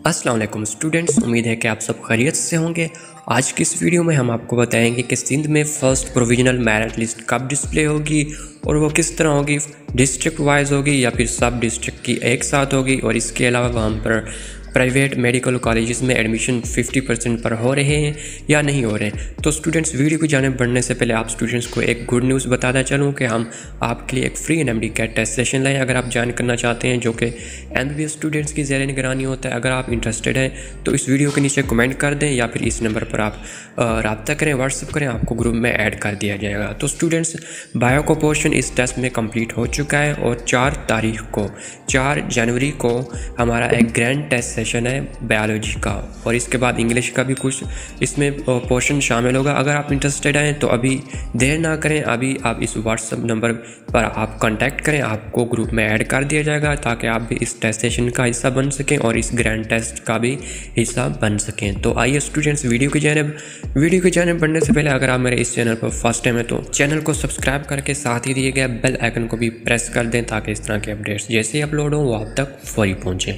अस्सलाम वालेकुम स्टूडेंट्स, उम्मीद है कि आप सब खैरियत से होंगे। आज की इस वीडियो में हम आपको बताएंगे कि सिंध में फ़र्स्ट प्रोविजनल मेरिट लिस्ट कब डिस्प्ले होगी और वो किस तरह होगी, डिस्ट्रिक्ट वाइज होगी या फिर सब डिस्ट्रिक्ट की एक साथ होगी। और इसके अलावा वहाँ पर प्राइवेट मेडिकल कॉलेजेस में एडमिशन 50% पर हो रहे हैं या नहीं हो रहे हैं। तो स्टूडेंट्स, वीडियो की जाने बढ़ने से पहले आप स्टूडेंट्स को एक गुड न्यूज़ बताता चलूँ कि हम आपके लिए एक free NMD CAT test session लाएँ अगर आप ज्वाइन करना चाहते हैं, जो कि एमबीबीएस स्टूडेंट्स की ज़ेर निगरानी होता है। अगर आप इंटरेस्टेड हैं तो इस वीडियो के नीचे कमेंट कर दें या फिर इस नंबर पर आप रब्ता करें, व्हाट्सअप करें, आपको ग्रुप में ऐड कर दिया जाएगा। तो स्टूडेंट्स, बायो का पोर्शन इस टेस्ट में कंप्लीट हो चुका है और 4 जनवरी को हमारा एक ग्रैंड टेस्ट सेशन है बायोलॉजी का, और इसके बाद इंग्लिश का भी कुछ इसमें पोर्शन शामिल होगा। अगर आप इंटरेस्टेड हैं तो अभी देर ना करें, अभी आप इस व्हाट्सअप नंबर पर आप कांटेक्ट करें, आपको ग्रुप में ऐड कर दिया जाएगा ताकि आप भी इस टेस्ट सेशन का हिस्सा बन सकें और इस ग्रैंड टेस्ट का भी हिस्सा बन सकें। तो आइए स्टूडेंट्स, वीडियो की जानब बढ़ने से पहले अगर आप मेरे इस चैनल पर फर्स्ट टाइम है तो चैनल को सब्सक्राइब करके साथ ही दिए गए बेल आइकन को भी प्रेस कर दें ताकि इस तरह के अपडेट्स जैसे ही अपलोड हों वो आप तक फौरी पहुँचें।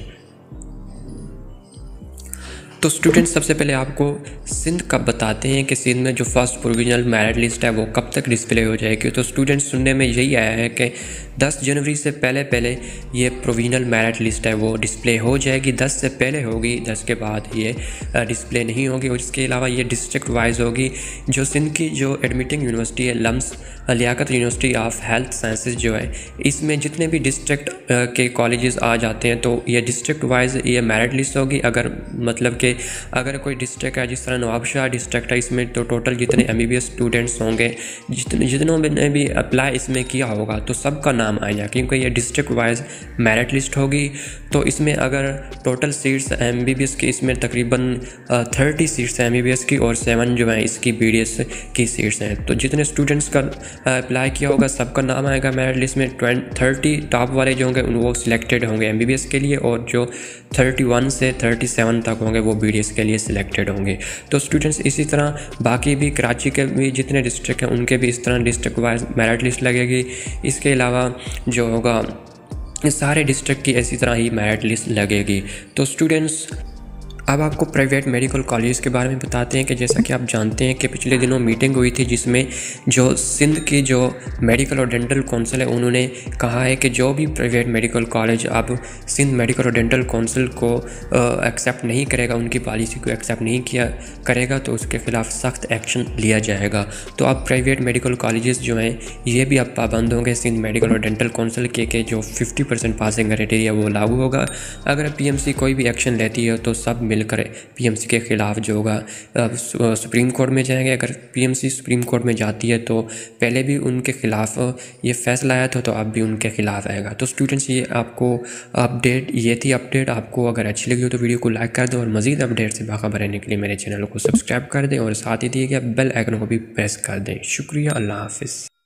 तो स्टूडेंट्स, सबसे पहले आपको सिंध कब बताते हैं कि सिंध में जो फर्स्ट प्रोविजनल मेरिट लिस्ट है वो कब तक डिस्प्ले हो जाएगी। तो स्टूडेंट्स, सुनने में यही आया है कि 10 जनवरी से पहले ये प्रोविजनल मेरिट लिस्ट है वो डिस्प्ले हो जाएगी। 10 से पहले होगी, 10 के बाद ये डिस्प्ले नहीं होगी। और इसके अलावा ये डिस्ट्रिक्ट वाइज होगी। जो सिंध की जो एडमिटिंग यूनिवर्सिटी है LUMHS Liaquat university of health sciences जो है, इसमें जितने भी डिस्ट्रिक्ट के कॉलेजेस आ जाते हैं तो ये डिस्ट्रिक्ट वाइज ये मेरिट लिस्ट होगी। अगर मतलब कि अगर कोई डिस्ट्रिक्ट है, जिस तरह नवाबशाह डिस्ट्रिक्ट है, इसमें तो टोटल जितने एमबीबीएस स्टूडेंट्स होंगे, जितनों ने भी अप्लाई इसमें किया होगा तो सबका नाम आएगा, क्योंकि ये डिस्ट्रिक्ट वाइज मेरिट लिस्ट होगी। तो इसमें अगर टोटल सीट्स एमबीबीएस की, इसमें तकरीबन 30 सीट्स हैं एमबीबीएस की और 7 जो हैं इसकी बीडीएस की सीट्स हैं। तो जितने स्टूडेंट्स का अप्लाई किया होगा सबका नाम आएगा मेरिट लिस्ट में। 30 टॉप वाले जो होंगे वो सिलेक्टेड होंगे एमबीबीएस के लिए, और जो 31 से 37 तक होंगे वो बीडीएस के लिए सिलेक्टेड होंगे। तो स्टूडेंट्स, इसी तरह बाकी भी कराची के भी जितने डिस्ट्रिक्ट हैं उनके भी इस तरह डिस्ट्रिक्ट वाइज मेरिट लिस्ट लगेगी। इसके अलावा जो होगा सारे डिस्ट्रिक्ट की इसी तरह ही मेरिट लिस्ट लगेगी। तो स्टूडेंट्स, अब आपको प्राइवेट मेडिकल कॉलेज के बारे में बताते हैं कि जैसा कि आप जानते हैं कि पिछले दिनों मीटिंग हुई थी जिसमें जो सिंध की जो मेडिकल और डेंटल काउंसिल है उन्होंने कहा है कि जो भी प्राइवेट मेडिकल कॉलेज अब सिंध मेडिकल और डेंटल काउंसिल को एक्सेप्ट नहीं करेगा, उनकी पॉलिसी को एक्सेप्ट नहीं किया करेगा तो उसके ख़िलाफ़ सख्त एक्शन लिया जाएगा। तो अब प्राइवेट मेडिकल कॉलेजेस जो हैं ये भी अब पाबंद होंगे सिंध मेडिकल और डेंटल काउंसिल के जो 50% पासिंग क्राइटेरिया वो लागू होगा। अगर पीएमसी कोई भी एक्शन लेती है तो सब मिलकर पीएमसी के ख़िलाफ़ जो होगा सुप्रीम कोर्ट में जाएंगे। अगर पीएमसी सुप्रीम कोर्ट में जाती है तो पहले भी उनके ख़िलाफ़ ये फैसला आया था तो अब भी उनके ख़िलाफ़ आएगा। तो स्टूडेंट्स, ये आपको थी अपडेट। आपको अगर अच्छी लगी हो तो वीडियो को लाइक कर दें और मज़ीद अपडेट से बाखबर रहने के लिए मेरे चैनल को सब्सक्राइब कर दें और साथ ही दिए गए बेल आइकन को भी प्रेस कर दें। शुक्रिया, अल्लाह हाफ़िज़।